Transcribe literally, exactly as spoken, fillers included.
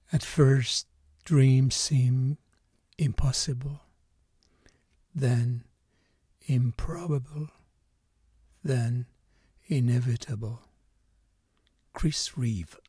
At first, dreams seem impossible, then improbable, then inevitable. Chris Reeve.